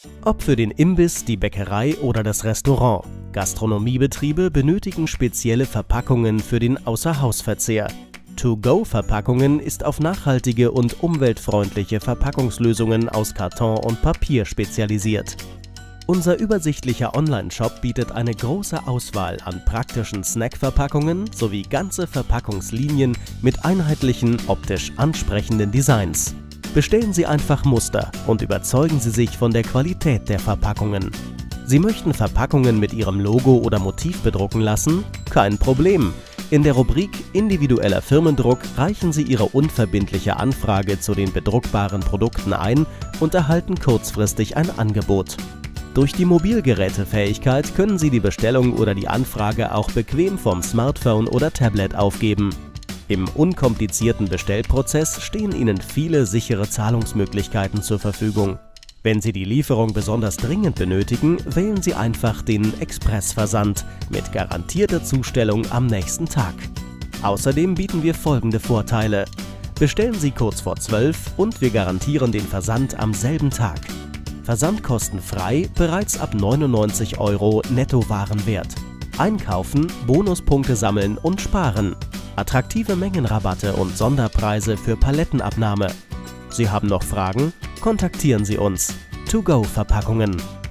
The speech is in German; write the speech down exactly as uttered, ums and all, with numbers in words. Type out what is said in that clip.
Ob für den Imbiss, die Bäckerei oder das Restaurant, Gastronomiebetriebe benötigen spezielle Verpackungen für den Außerhausverzehr. To-Go-Verpackungen ist auf nachhaltige und umweltfreundliche Verpackungslösungen aus Karton und Papier spezialisiert. Unser übersichtlicher Online-Shop bietet eine große Auswahl an praktischen Snackverpackungen sowie ganze Verpackungslinien mit einheitlichen, optisch ansprechenden Designs. Bestellen Sie einfach Muster und überzeugen Sie sich von der Qualität der Verpackungen. Sie möchten Verpackungen mit Ihrem Logo oder Motiv bedrucken lassen? Kein Problem! In der Rubrik Individueller Firmendruck reichen Sie Ihre unverbindliche Anfrage zu den bedruckbaren Produkten ein und erhalten kurzfristig ein Angebot. Durch die Mobilgerätefähigkeit können Sie die Bestellung oder die Anfrage auch bequem vom Smartphone oder Tablet aufgeben. Im unkomplizierten Bestellprozess stehen Ihnen viele sichere Zahlungsmöglichkeiten zur Verfügung. Wenn Sie die Lieferung besonders dringend benötigen, wählen Sie einfach den Expressversand mit garantierter Zustellung am nächsten Tag. Außerdem bieten wir folgende Vorteile: Bestellen Sie kurz vor zwölf und wir garantieren den Versand am selben Tag. Versandkostenfrei bereits ab neunundneunzig Euro Nettowarenwert. Einkaufen, Bonuspunkte sammeln und sparen. Attraktive Mengenrabatte und Sonderpreise für Palettenabnahme. Sie haben noch Fragen? Kontaktieren Sie uns. To-Go-Verpackungen.